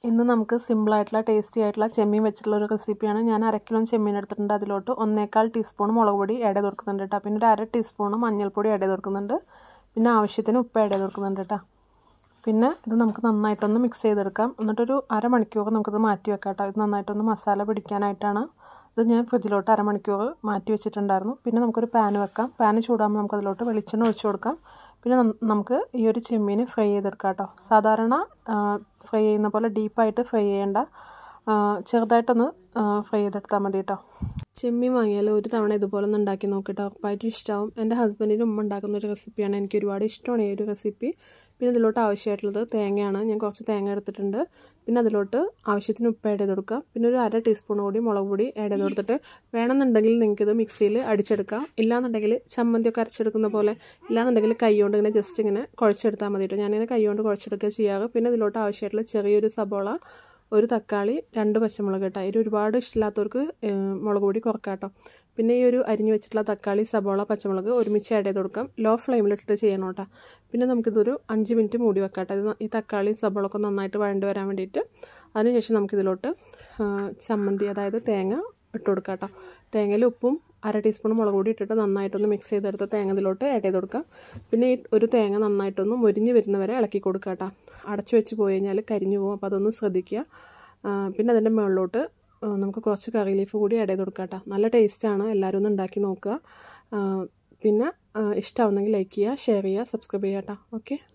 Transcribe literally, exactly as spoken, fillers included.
ഇന്ന് നമുക്ക് സിമ്പിളായിട്ടുള്ള ടേസ്റ്റി ആയിട്ടുള്ള ചെമ്മീൻ വെച്ചിട്ടുള്ള ഒരു റെസിപ്പിയാണ്. ഞാൻ അര കിലോ ചെമ്മീൻ എടുത്തിട്ടുണ്ട്. അതിലോട്ട് ഒന്നേകാൽ ടീസ്പൂൺ മുളക് പൊടി ആഡ് ചെയ്ത് കൊടുക്കുന്നുണ്ട് കേട്ടോ. പിന്നെ ഒരു അര ടീസ്പൂൺ മഞ്ഞൾപ്പൊടി ആഡ് ചെയ്ത് കൊടുക്കുന്നുണ്ട്. പിന്നെ ആവശ്യത്തിന് ഉപ്പ് ആഡ് ചെയ്ത് കൊടുക്കുന്നുണ്ട് കേട്ടോ. പിന്നെ ഇത് നമുക്ക് നന്നായിട്ടൊന്ന് മിക്സ് ചെയ്തെടുക്കാം. എന്നിട്ടൊരു അരമണിക്കൂർ നമുക്കിത് മാറ്റി വെക്കാം കേട്ടോ. ഇത് നന്നായിട്ടൊന്ന് മസാല പിടിക്കാനായിട്ടാണ്. ഇത് ഞാൻ ഫ്രിഡ്ജിലോട്ട് അരമണിക്കൂർ മാറ്റി വെച്ചിട്ടുണ്ടായിരുന്നു. പിന്നെ നമുക്കൊരു പാൻ വെക്കാം. പാൻ ചൂടാകുമ്പോൾ നമുക്കതിലോട്ട് വെളിച്ചെണ്ണ ഒഴിച്ച് കൊടുക്കാം. പിന്നെ നമുക്ക് ഈ ഒരു ചെമ്മീൻ ഫ്രൈ ചെയ്തെടുക്കാം കേട്ടോ. സാധാരണ ഫ്രൈ ചെയ്യുന്ന പോലെ ഡീപ്പായിട്ട് ഫ്രൈ ചെയ്യേണ്ട, ചെറുതായിട്ടൊന്ന് ഫ്രൈ ചെയ്തെടുത്താൽ മതി കേട്ടോ. ചെമ്മീൻ വാങ്ങിയാൽ ഒരു തവണ ഇതുപോലെ ഒന്ന് ഉണ്ടാക്കി നോക്കിയിട്ട് ഉറപ്പായിട്ടും ഇഷ്ടമാവും. എൻ്റെ ഹസ്ബൻഡിനും ഉമ്മ ഉണ്ടാക്കുന്ന ഒരു റെസിപ്പിയാണ്. എനിക്ക് ഒരുപാട് ഇഷ്ടമാണ് ഈ ഒരു റെസിപ്പി. പിന്നെ ഇതിലോട്ട് ആവശ്യമായിട്ടുള്ളത് തേങ്ങയാണ്. ഞാൻ കുറച്ച് തേങ്ങ എടുത്തിട്ടുണ്ട്. പിന്നെ അതിലോട്ട് ആവശ്യത്തിന് ഉപ്പ് ആഡ് ചെയ്ത് കൊടുക്കുക. പിന്നെ ഒരു അര ടീസ്പൂൺ കൂടി മുളക് പൊടി ആഡ് ചെയ്ത് കൊടുത്തിട്ട് വേണമെന്നുണ്ടെങ്കിൽ നിങ്ങൾക്കിത് മിക്സിയിൽ അടിച്ചെടുക്കാം. ഇല്ലാന്നുണ്ടെങ്കിൽ ചമ്മന്തിയൊക്കെ അരച്ചെടുക്കുന്ന പോലെ, ഇല്ലാന്നുണ്ടെങ്കിൽ കൈ കൊണ്ട് ഇങ്ങനെ ജസ്റ്റ് ഇങ്ങനെ കുഴച്ചെടുത്താൽ മതി കേട്ടോ. ഞാനിങ്ങനെ കൈ കൊണ്ട് കുഴച്ചെടുക്കുക ചെയ്യാറ്. പിന്നെ ഇതിലോട്ട് ആവശ്യമായിട്ടുള്ള ചെറിയൊരു സബോള, ഒരു തക്കാളി, രണ്ട് പച്ചമുളക് കേട്ടോ. ഇത് ഒരുപാട് ഇഷ്ടമില്ലാത്തവർക്ക് മുളക് പൊടി കുറക്കാം കേട്ടോ. പിന്നെ ഈ ഒരു അരിഞ്ഞ് വെച്ചിട്ടുള്ള തക്കാളി, സബോള, പച്ചമുളക് ഒരുമിച്ച് ആഡ് ചെയ്ത് കൊടുക്കാം. ലോ ഫ്ലെയിമിലിട്ടിട്ട് ചെയ്യണം കേട്ടോ. പിന്നെ നമുക്കിതൊരു അഞ്ച് മിനിറ്റ് മൂടി വെക്കാം കേട്ടോ. ഇത് ഈ തക്കാളിയും സബോളൊക്കെ നന്നായിട്ട് വഴണ്ട് വരാൻ വേണ്ടിയിട്ട്. അതിനുശേഷം നമുക്കിതിലോട്ട് ചമ്മന്തി, അതായത് തേങ്ങ ഇട്ട് കൊടുക്കാം കേട്ടോ. തേങ്ങയിൽ ഉപ്പും അര ടീസ്പൂൺ മുളക് പൊടി ഇട്ടിട്ട് നന്നായിട്ടൊന്ന് മിക്സ് ചെയ്തെടുത്ത് തേങ്ങ ഇതിലോട്ട് ആഡ് ചെയ്ത് കൊടുക്കാം. പിന്നെ ഈ ഒരു തേങ്ങ നന്നായിട്ടൊന്ന് മൊരിഞ്ഞ് വരുന്നവരെ ഇളക്കി കൊടുക്കുക കേട്ടോ. അടച്ചു വെച്ച് പോയി കഴിഞ്ഞാൽ കരിഞ്ഞു പോകും. അപ്പോൾ അതൊന്ന് ശ്രദ്ധിക്കുക. പിന്നെ അതിൻ്റെ മുകളിലോട്ട് നമുക്ക് കുറച്ച് കറി ലീഫ് കൂടി ആഡ് ചെയ്ത് കൊടുക്കാം കേട്ടോ. നല്ല ടേസ്റ്റാണ്. എല്ലാവരും ഒന്ന് ഉണ്ടാക്കി നോക്കുക. പിന്നെ ഇഷ്ടമാവുന്നെങ്കിൽ ലൈക്ക് ചെയ്യുക, ഷെയർ ചെയ്യുക, സബ്സ്ക്രൈബ് ചെയ്യുക കേട്ടോ. ഓക്കെ.